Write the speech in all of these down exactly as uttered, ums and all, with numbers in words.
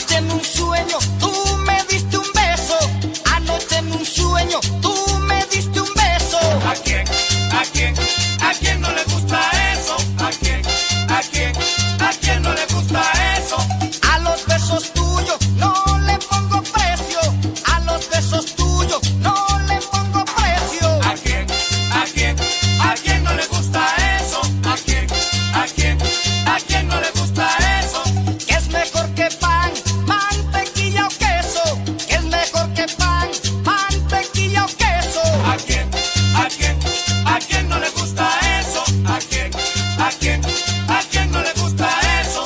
Anoche en un sueño tú me diste un beso. Anoche en un sueño tú me diste un beso. ¿A quién? ¿A quién? ¿A quién no le gusta eso? ¿A quién? ¿A quién? ¿A quién no le gusta eso? A los besos tuyos no le pongo precio. A los besos tuyos no le pongo precio. ¿A quién? ¿A quién? ¿A quién no le gusta eso? ¿A quién? ¿A quién? ¿A quién no le gusta eso? Que es mejor que pan, mantequilla o queso. Que es mejor que pan, mantequilla o queso. ¿A quién? ¿A quién? ¿A quién no le gusta eso? ¿A quién? ¿A quién? ¿A quién no le gusta eso?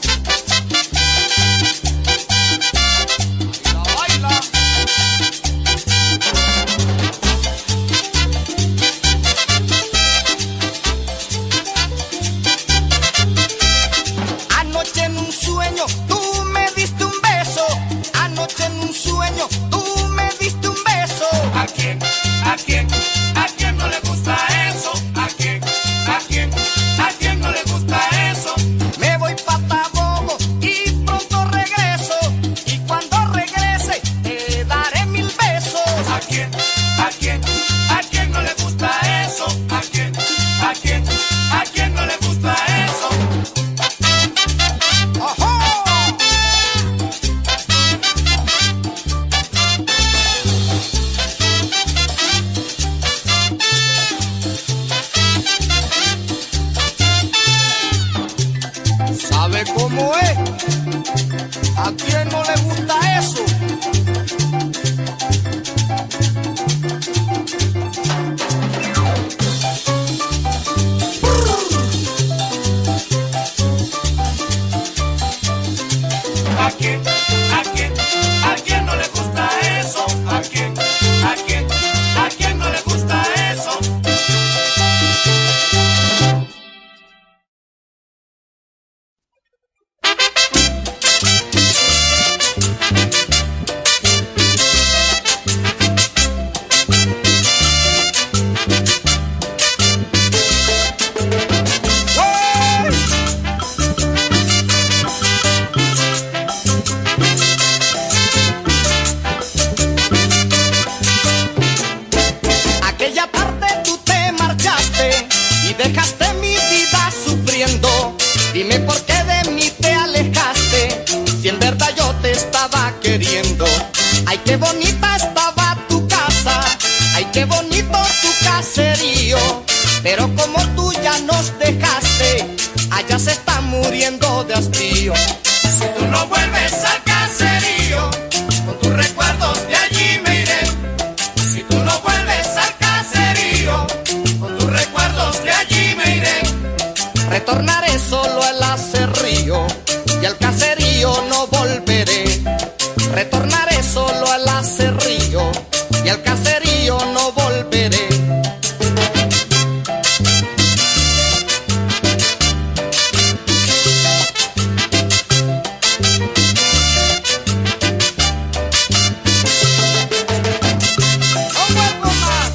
Baila, baila. Anoche en un sueño tú me diste un beso. Anoche en un sueño tú me diste un beso. ¿A quién? ¿A quién? ¿A quién no le gusta eso? ¿A quién? ¿A quién? ¿A quién no le gusta eso? Me voy pa' Tabogo y pronto regreso. Y cuando regrese te daré mil besos. ¿A quién? ¿A quién? ¿A quién no le gusta eso? ¿A quién? ¿A quién? ¿A quién no le gusta eso? ¡Ojo! ¿Sabe cómo es? ¿A quién no le gusta eso? ¿A quién? ¿A quién? ¿A quién no le gusta eso? ¿A quién? ¿A quién? ¿A quién no le gusta eso? Aquella tarde tú te marchaste y dejaste mi vida sufriendo. Dime por qué de mí te alejaste, si en verdad yo te estaba queriendo. Ay, qué bonita estaba tu casa, ay, qué bonito tu caserío. Pero como tú ya nos dejaste, allá se está muriendo de hastío. Si tú no vuelves al caserío, con tus recuerdos de allí me iré. Si tú no vuelves al caserío, con tus recuerdos de allí me iré. Retornaré solo al acerrío y al caserío no volveré. Retornaré solo al acerrío y al caserío no volveré. No vuelvo más.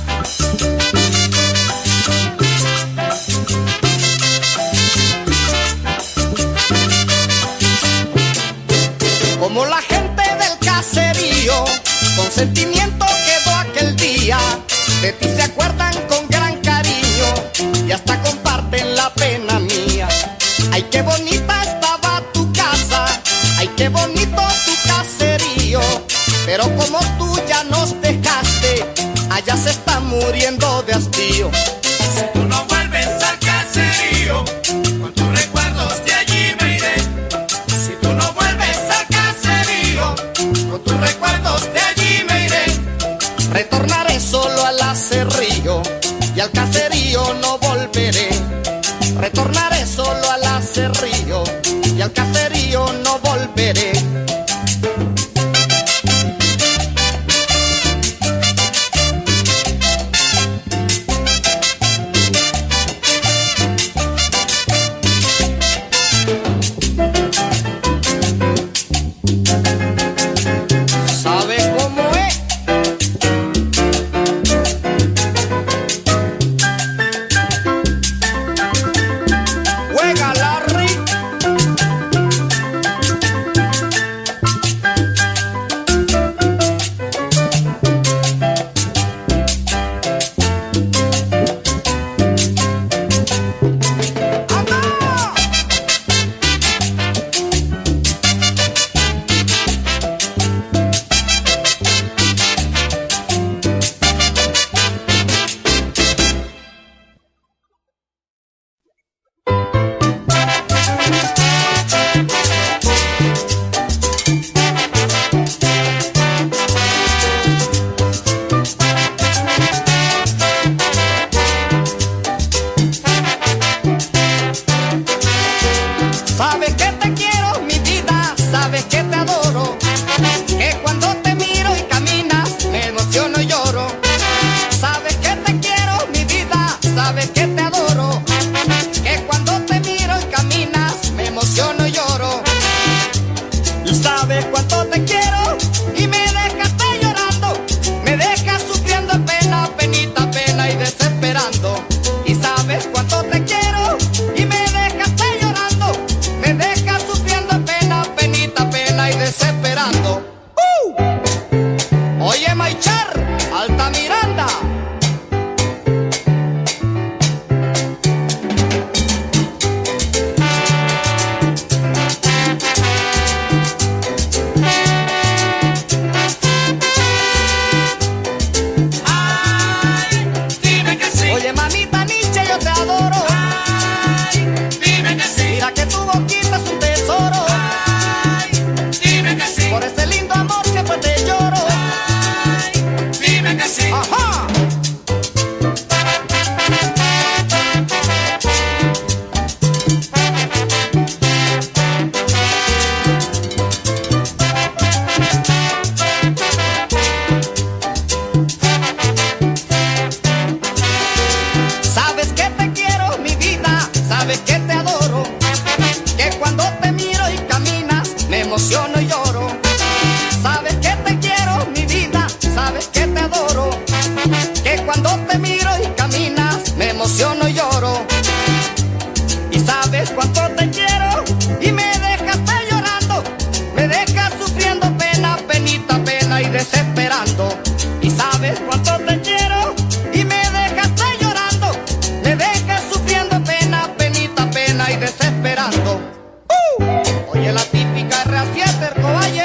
Como la gente del caserío, con sentimiento quedó aquel día. De ti se acuerdan con gran cariño y hasta comparten la pena mía. Ay, qué bonita estaba tu casa, ay, qué bonito tu caserío. Pero como tú ya nos dejaste, allá se está muriendo de hastío. Si tú no vuelves al caserío, con tus recuerdos de allí me iré. Si tú no vuelves al caserío, con tus recuerdos de allí me iré. Retornaré solo al acerrío y al caserío no volveré. Retornaré solo al acerrío y al caserío no volveré. sabes cuánto te quiero y me dejaste llorando, me dejas sufriendo pena, penita, pena y desesperando. Y sabes cuánto te quiero y me dejaste llorando, me dejas sufriendo pena, penita, pena y desesperando. ¡Uh! Oye, Maichar, Altamiranda. Oye, mamita Nietzsche, yo te adoro. Ay, dime que sí. Mira que tu boquita es un tesoro. Ay, dime que sí. Por ese lindo amor siempre te lloro. Ay, dime que sí. Ajá. Sabes que te quiero, mi vida, sabes que te adoro, que cuando te miro y caminas me emociono y lloro. Sabes que te quiero, mi vida, sabes que te adoro, que cuando te miro y caminas me emociono y lloro. Y sabes cuánto te quiero y me dejaste llorando, me dejas sufriendo pena, penita, pena y desesperando. Y sabes cuánto te quiero y me dejaste llorando, me dejas sufriendo pena, penita, pena y desesperando. ¡Uh! Oye, la típica R A siete, Ercovalle.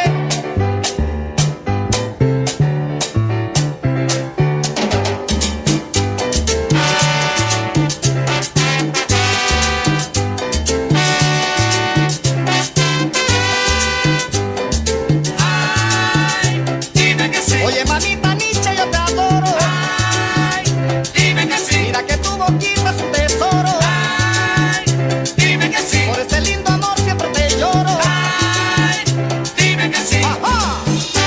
Ay, dime que sí. Oye, mamita Nietzsche, yo te adoro. Ay, dime que sí. Mira que tu boquita es un tesoro. Ay, dime que sí. Por ese lindo amor siempre te lloro. Ay, dime que sí. Ajá.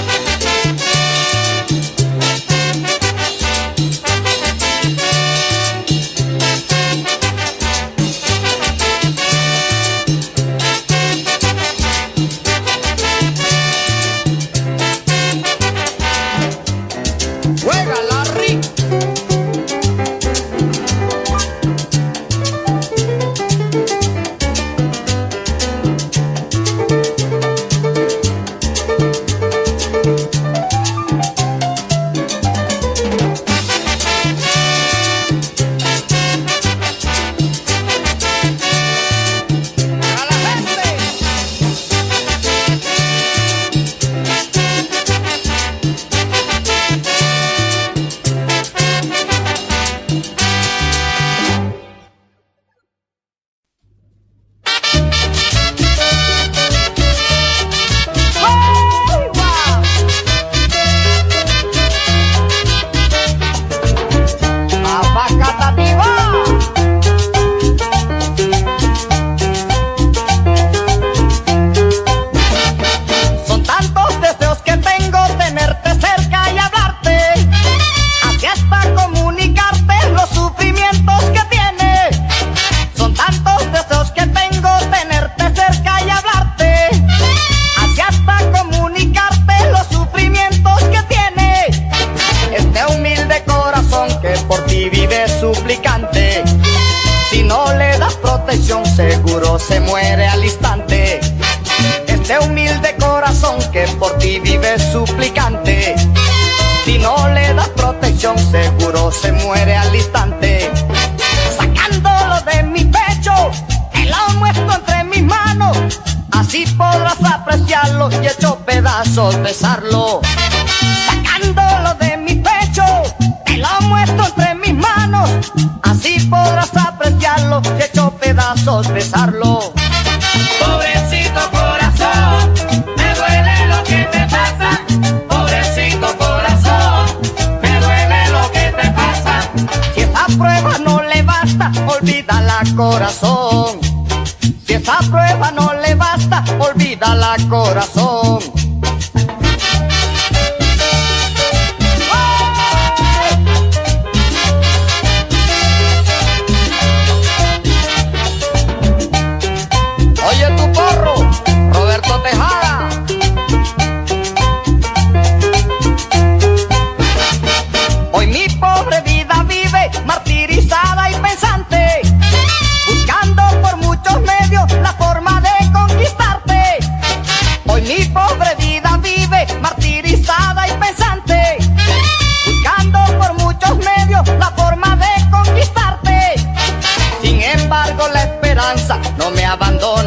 Juega Larry. A la gente. ¡Ay, guau! Abacatativa. Son tantos deseos que tengo, tenerte cerca y hablarte, así hasta comunicarte los sufrimientos que tienes. Son tantos deseos que tengo, tenerte cerca y hablarte, así hasta comunicarte los sufrimientos que tienes. Este humilde corazón que por ti vive suplicante, si no le das protección seguro se muere al instante. Este humilde corazón que por ti vive suplicante, si no le das protección seguro se muere al instante. Sacándolo de mi pecho, te lo muestro entre mis manos, así podrás apreciarlo y hecho pedazos besarlo. Sacándolo de mi pecho, te lo muestro entre mis manos, así podrás apreciarlo y hecho pedazos besarlo. Pobrecito corazón, me duele lo que te pasa. Pobrecito corazón, me duele lo que te pasa. Si esa prueba no le basta, olvídala corazón. Si esa prueba no le basta, olvídala corazón. Oye tu porro, Roberto Tejada.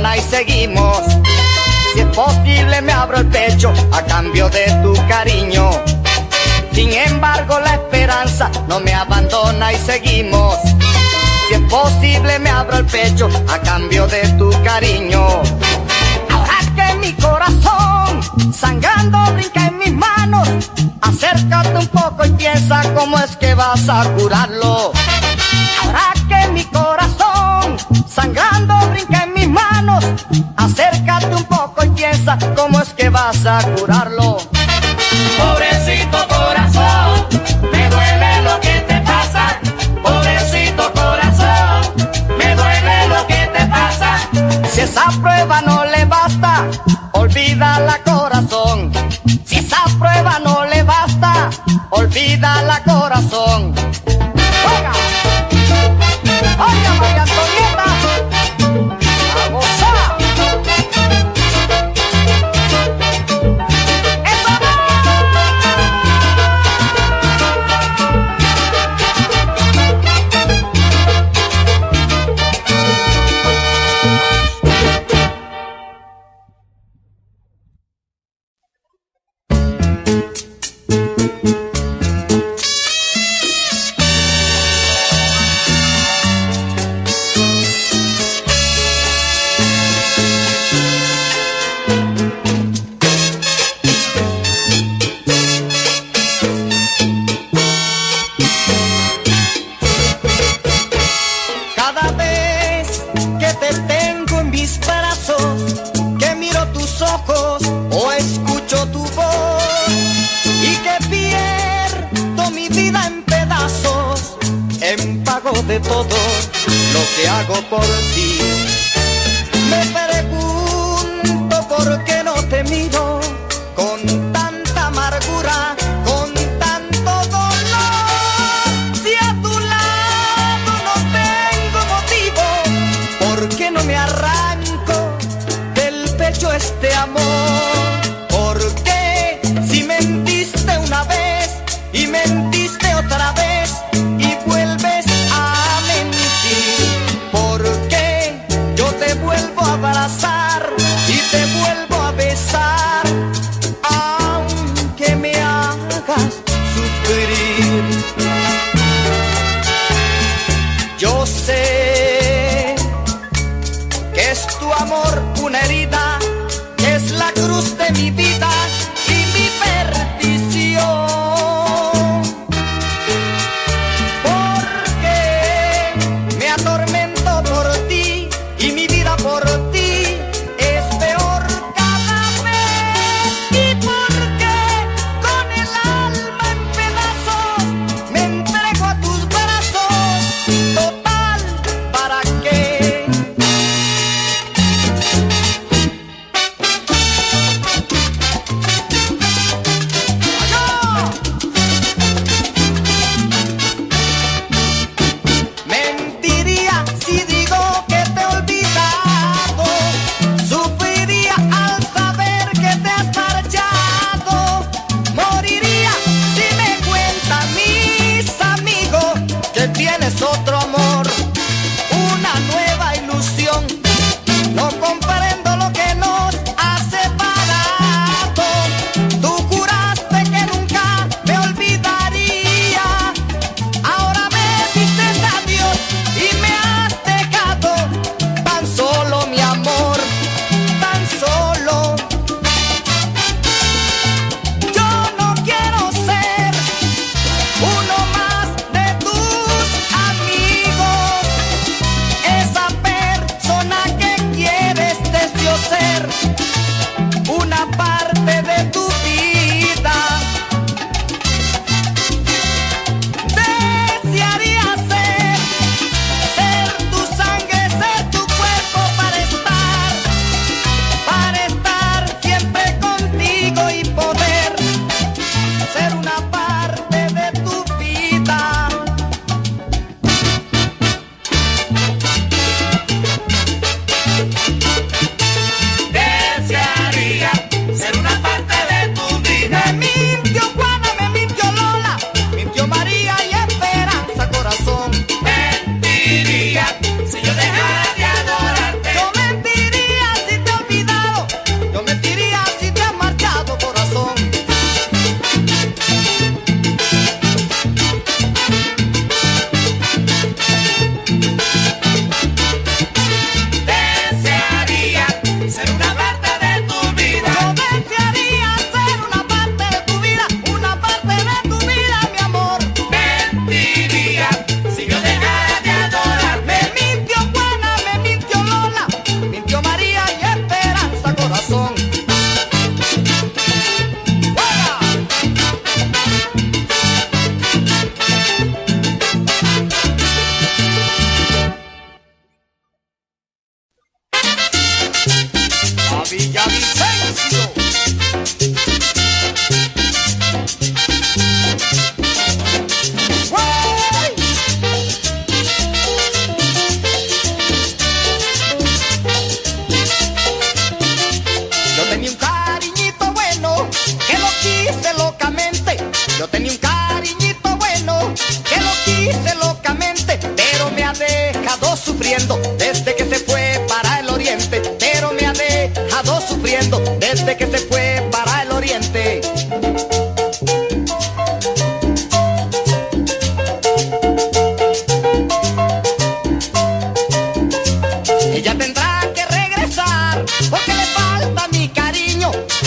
abandona y seguimos. Si es posible me abro el pecho a cambio de tu cariño. Sin embargo la esperanza no me abandona y seguimos. Si es posible me abro el pecho a cambio de tu cariño. Ahora que mi corazón sangrando brinca en mis manos, acércate un poco y piensa cómo es que vas a curarlo. Ahora que mi corazón sangrando brinca en mis manos, acércate un poco y piensa cómo es que vas a curarlo. Pobrecito corazón, me duele lo que te pasa. Pobrecito corazón, me duele lo que te pasa. Si esa prueba no le basta, olvídala corazón. Si esa prueba no le basta, olvídala corazón. ¡Oiga! ¡Oiga, María Antonieta! ¡A gozar! ¡Eso no! Cada vez que te tengo en mis brazos, que miro tus ojos o escucho tu voz y que pierdo mi vida en pedazos, en pago de todo lo que hago por ti. Me pregunto por qué no te miro con tanta amargura, con tanto dolor. Si a tu lado no tengo motivo, ¿por qué no me arranco del pecho este amor? ¿Por qué si mentiste una vez y mentiste otra vez y vuelves a mentir? ¿Por qué yo te vuelvo a abrazar y te vuelvo a besar, aunque me hagas sufrir? Yo sé que es tu amor una herida, que es la cruz de mi vida y mi perdición. Porque me atormento por ti y mi vida por ti es peor cada vez. Y porque con el alma en pedazos me entrego a tus brazos, total, ¿para qué?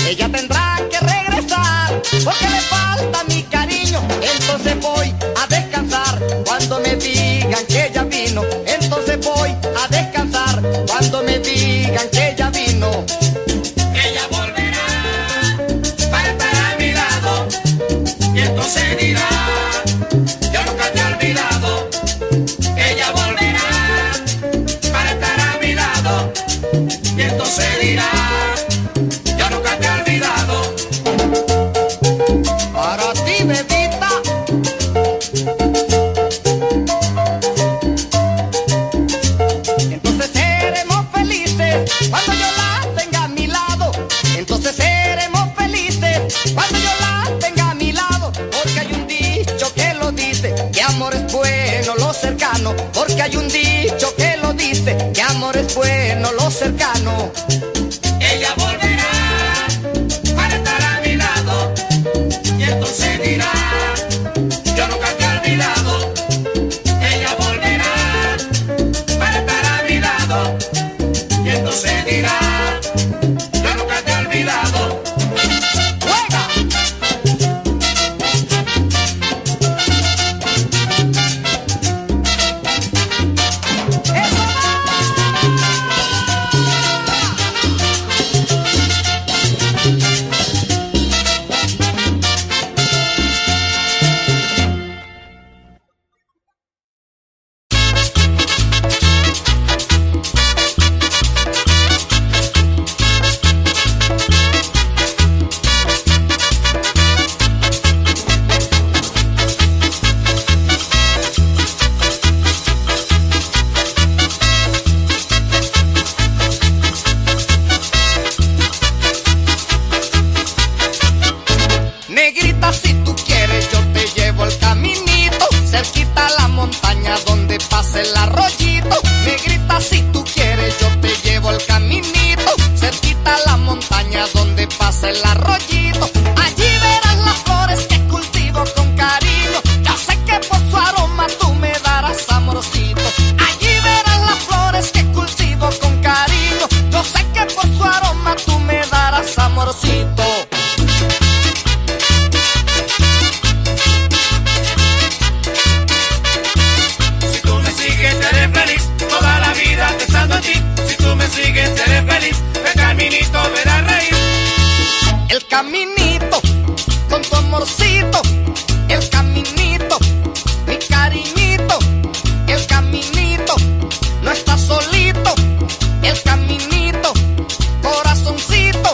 ella tendrá que regresar porque le falta mi cariño. Entonces voy a descansar cuando me digan que ella vino. Entonces voy a descansar cuando me digan que ella vino. Ella volverá para estar a mi lado y entonces dirá: yo nunca te he olvidado. Ella volverá para estar a mi lado y entonces dirá: yo nunca te he olvidado. Para ti, bebita. Entonces seremos felices cuando yo la tenga a mi lado. Entonces seremos felices cuando yo la tenga a mi lado. Porque hay un dicho que lo dice, que amor es bueno lo cercano. Porque hay un dicho que lo dice, que amor es bueno lo cercano. Ella volverá para estar a mi lado y entonces dirá: yo nunca te he olvidado. Ella volverá para estar a mi lado y entonces dirá: yo nunca te he olvidado. ¡Juega! ¡Eso Negrita, si tú quieres yo te llevo el caminito, cerquita a la montaña donde pasa el arroyito. Negrita, si tú quieres yo te llevo el caminito, cerquita a la montaña donde pasa el arroyito. Allí verás las flores que cultivo con cariño, yo sé que por su aroma tú me darás amorcito. Allí verás las flores que cultivo con cariño, yo sé que por su aroma tú me darás amorcito. Si tú me sigues, seré feliz. El caminito verá reír. El caminito con tu amorcito. El caminito, mi cariñito. El caminito, no estás solito. El caminito, corazoncito.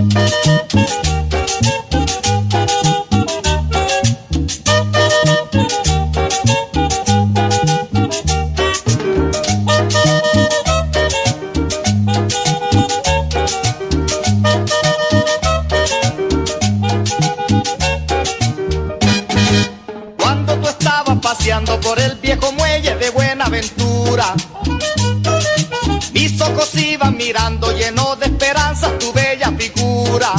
Paseando por el viejo muelle de Buenaventura, mis ojos iban mirando lleno de esperanza tu bella figura.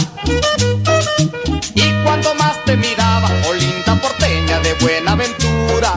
Y cuando más te miraba, oh linda porteña de Buenaventura,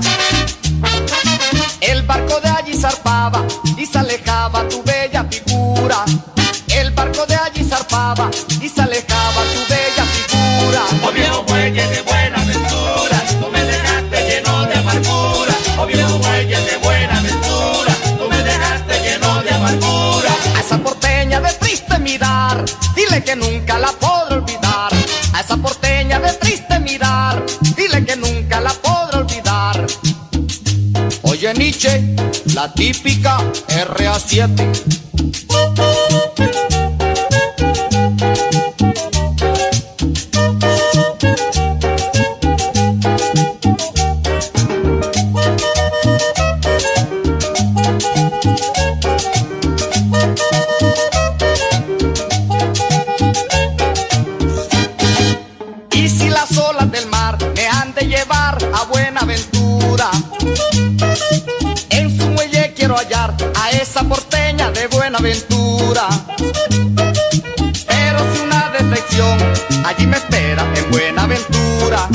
el barco de allí zarpaba y se alejaba tu bella figura. El barco de allí zarpaba y se alejaba tu bella figura. Oh viejo muelle de Buenaventura, tú me dejaste lleno de amargura. Oh viejo muelle de Buenaventura, tú me dejaste lleno de amargura. A esa porteña de triste mirar, dile que nunca la podré olvidar. A esa porteña de triste mirar, dile que nunca la podré olvidar. Oye Nietzsche, la típica R A siete. Y si las olas del mar me han de llevar a Buenaventura, en su muelle quiero hallar a esa porteña de Buenaventura. Pero si una decepción allí me espera en Buenaventura,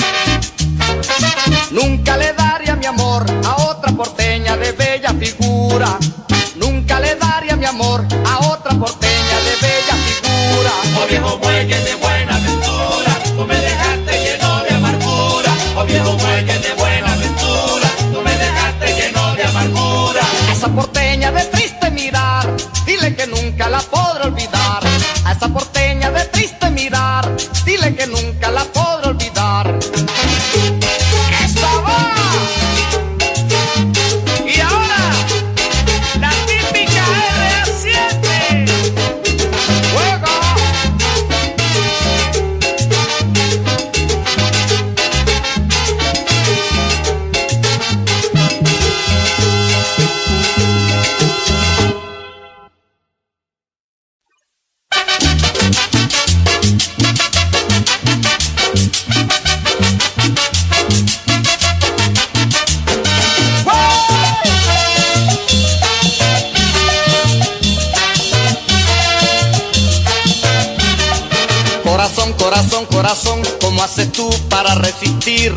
nunca le daría mi amor a otra porteña de bella figura. Nunca le daría mi amor a otra porteña de bella figura. Oh viejo muelle de Buenaventura, tú me dejaste lleno de amargura. Oh viejo muelle de Buenaventura, tú me dejaste lleno de amargura. A esa porteña de triste mirar, dile que nunca la podré olvidar. A esa porteña de triste mirar, dile que nunca la podré olvidar. ¡Esa va! Y ahora, la típica R A siete. ¡Juego! Corazón, corazón, corazón, ¿cómo haces tú para resistir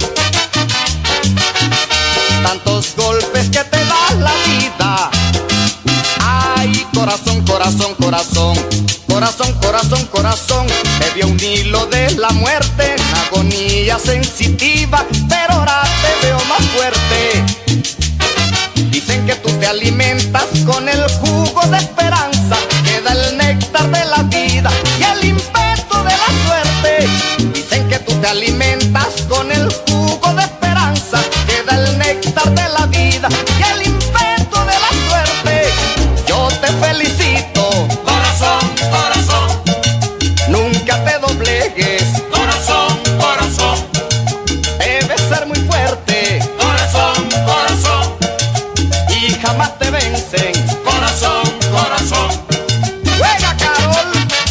tantos golpes que te da la vida? Ay, corazón, corazón, corazón, corazón, corazón, corazón, te vio un hilo de la muerte, en agonía sensitiva, pero ahora te veo más fuerte. Dicen que tú te alimentas con el jugo de esperanza, que da el néctar de la vida y el impeto de la suerte. Dicen que tú te alimentas con el jugo de esperanza, que da el néctar de la vida y el impeto de la suerte. Yo te felicito, Corazón, corazón, nunca te doblegues, corazón, corazón, debes ser muy fuerte corazón, corazón, y jamás te vencen. corazón, corazón. ¡Juega, Carol!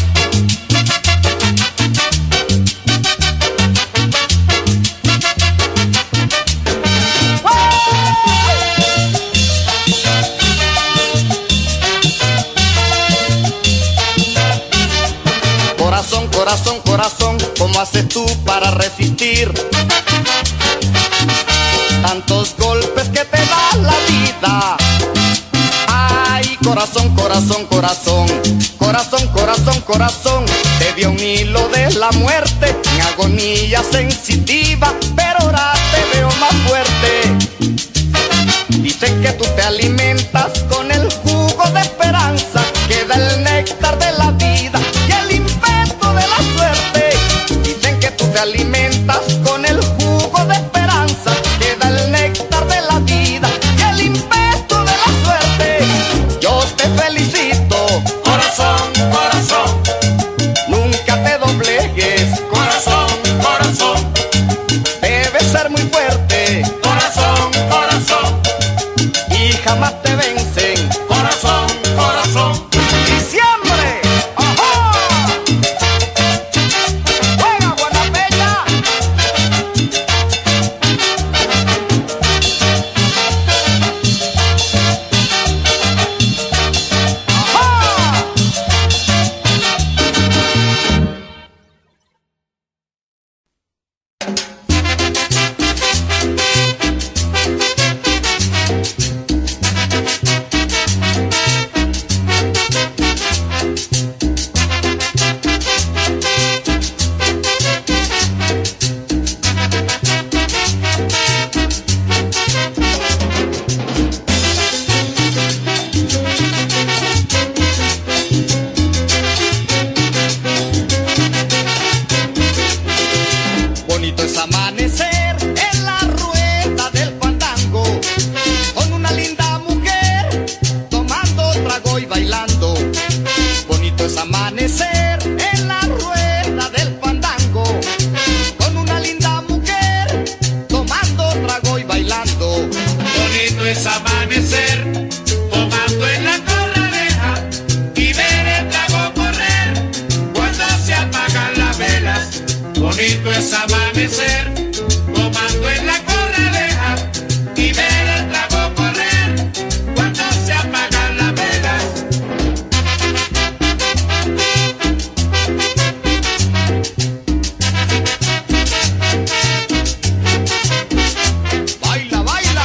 Corazón, corazón, corazón, ¿cómo haces tú para resistir tantos golpes que te da la vida? Ay, corazón, corazón, corazón, corazón, corazón, corazón, te dio un hilo de la muerte, en agonía sensitiva, pero ahora te veo más fuerte. Dicen que tú te alimentas con el jugo de esperanza, que da el néctar de la vida y el impeto de la suerte. Dicen que tú te alimentas con el jugo de esperanza, que da el néctar de la vida y el impeto de la suerte. Yo te felicito, Corazón, corazón, nunca te bonito es amanecer, tomando en la corraleja y ver el trago correr cuando se apagan las velas. Baila, baila.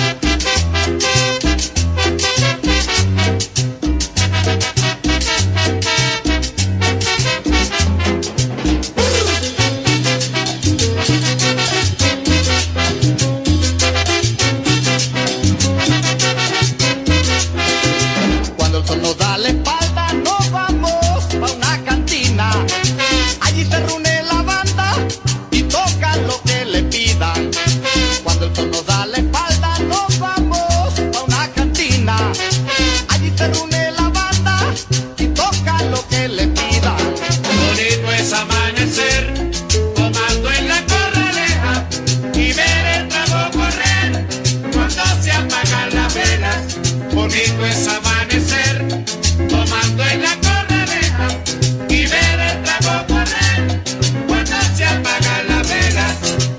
Cuando el sol nos da la espalda, nos vamos pa' una cantina. Allí se reúne la banda y tocan lo que le pidan. Cuando el sol nos da la espalda, nos vamos pa' una cantina. Allí se reúne la banda y tocan lo que le pidan. Bonito es amanecer, tomando en la corraleja y ver el trago correr cuando se apagan las velas. Bonito es amanecer, tomando en la corraleja y ver el trago correr cuando se apagan las velas.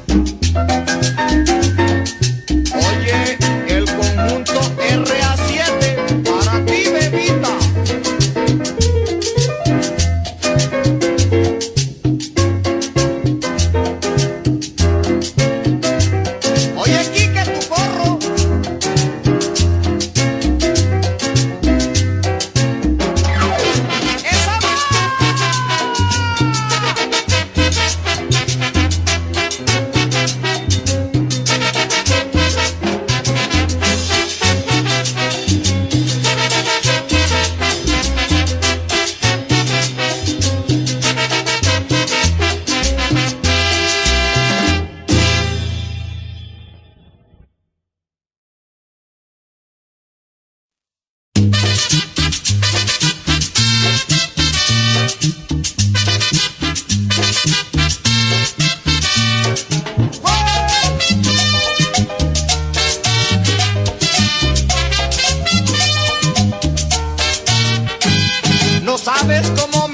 Oye, el conjunto R A siete para ti, bebita. Oye, Quique, tu gorro. ¡Esa va! No sabes cómo me